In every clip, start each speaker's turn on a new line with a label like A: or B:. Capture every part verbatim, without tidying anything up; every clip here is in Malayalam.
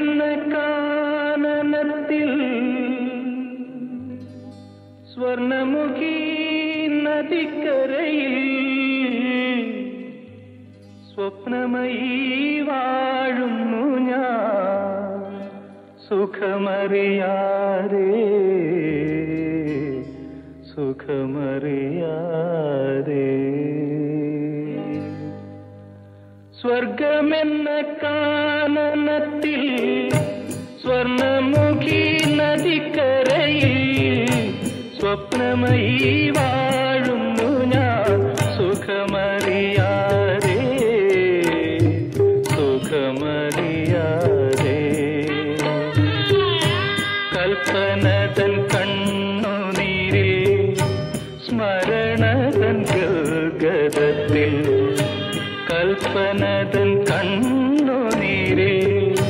A: സ്വർഗമെന്ന കാനനത്തിൽ സ്വർണമുഖി നദിക്കരയിൽ സ്വപ്നമയി വാഴുന്നു ഞാൻ സുഖമറിയാതെ സുഖമറിയാതെ. സ്വർഗമെന്ന കാനനത്തിൽ സ്വർണമുഖി നദിക്കരയിൽ സ്വപ്നമയി വാഴുന്നു ഞാൻ സുഖമറിയാതെ സുഖമറിയാതെ. കൽപ്പനതൻ കണ്ണുനീരിൽ സ്മരണതൻ ഗദ്ഗദത്തിൽ കൽപ്പനതൻ കണ്ണുനീരിൽ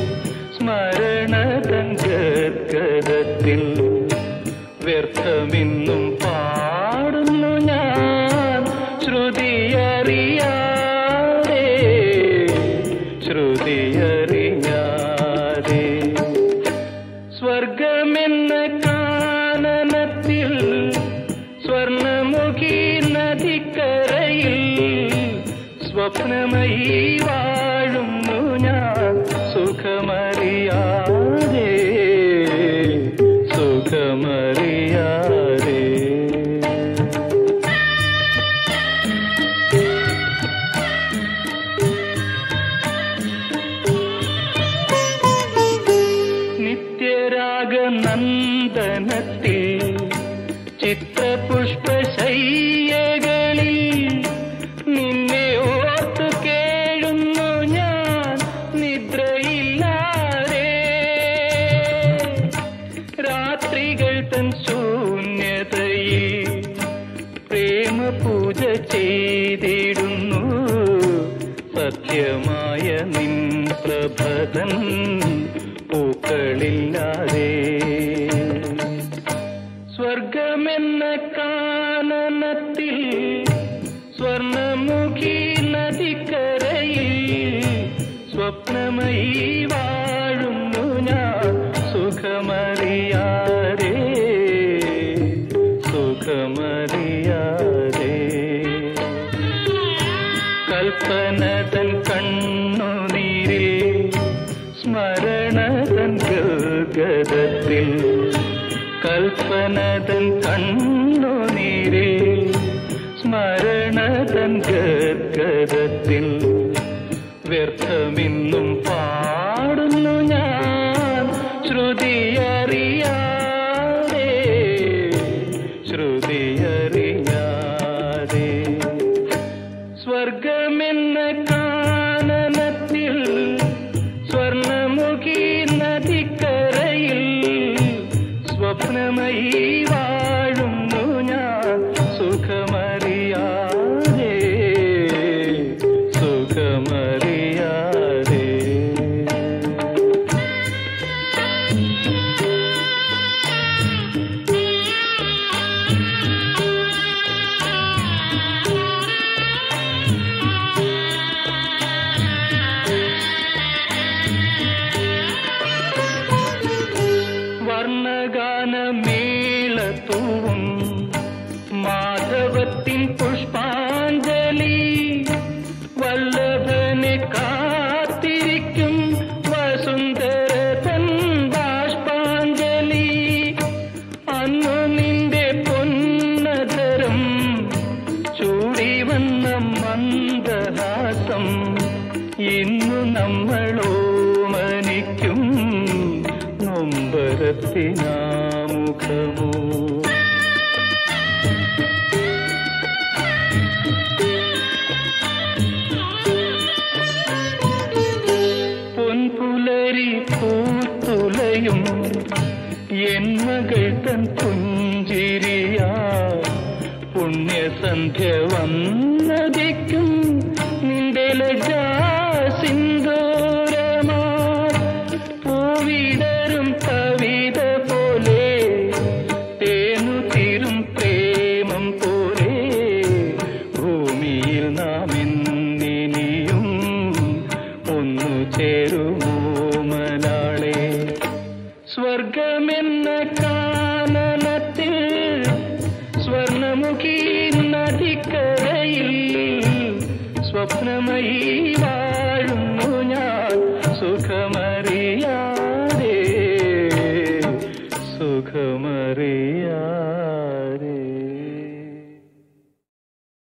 A: സ്മരണതൻ ഗദ്ഗദത്തിൽ വ്യർത്ഥമിന്നും പാടുന്നു ഞാൻ ശ്രുതിയറിയാതെ ശ്രുതിയറിയാതെ. സ്വർഗമെന്ന കാനനത്തിൽ സ്വർണമുഖി നദിക്കരയിൽ സ്വപ്നമയി വാഴുന്നു ഞാൻ സുഖമറിയാതെ സുഖമറിയാതെ. നിത്യരാഗനന്ദനത്തിൽ ചിത്രപുഷ്പശയ്യകളിൽ നിന്നെ ഓർത്തു കേഴുന്നു ഞാൻ നിദ്രയില്ലാതെ. രാത്രികൾ തൻ ശൂന്യതയിൽ പ്രേമപൂജ ചെയ്തിടുന്നു സത്യമായ നിൻ പ്രഭതൻ പൂക്കളില്ലാതെ. സ്വർഗമെന്ന കാനനത്തിൽ സ്വർണമുഖി നദിക്കരയിൽ സ്വപ്നമയി വാഴുന്നു ഞാൻ സുഖമറിയാതെ സുഖമറിയാതെ. കൽപ്പനതൻ കണ്ണുനീരിൽ സ്മരണതൻ ഗദ്ഗദത്തിൽ കൽപ്പനതൻ കണ്ണുനീരിൽ സ്മരണതൻ ഗദ്ഗദത്തിൽ വ്യർത്ഥമിന്നും പാടുന്നു ഞാൻ ശ്രുതിയറിയാതെ ശ്രുതിയറിയാതെ. സ്വർഗമെന്ന കാനനത്തിൽ സ്വർണമുഖി നദിക്കരയിൽ സ്വപ്നമയി വാഴുന്നു ഞാൻ സുഖമറിയാതെ സുഖമറിയാതെ. വർണ്ണഗാനമേളത്തൂവും മാധവത്തിൻ പുഷ്പാഞ്ജലി വല്ലഭനെ കാത്തിരിക്കും വസുന്ധരതൻ ബാഷ്പാഞ്ജലി. അന്നു നിന്റെ പൊന്നതരം ചൂടി വന്ന മന്ദഹാസം ഇന്നു നമ്മളോ മനിക്കും നൊമ്പരത്തിനാമുഖമോ. പൊൻപുലരി പൂത്തുലയും എൻ മകൾ തൻ പുഞ്ചിരിയാ പുണ്യസന്ധ്യ വന്നതിക്കും നിന്റെ ലജാ സിന്ദൂരമാ പൂവിടരും കവിത പോലെ തേനു തീരും പ്രേമം പോലെ ഭൂമിയിൽ നാം എന്നിനിയും ഒന്നു ചേരുമോ മലാളെ. സ്വർഗമെന്ന കാനനത്തിൽ സ്വർണമുഖി നദിക്കരയിൽ സ്വപ്നമയി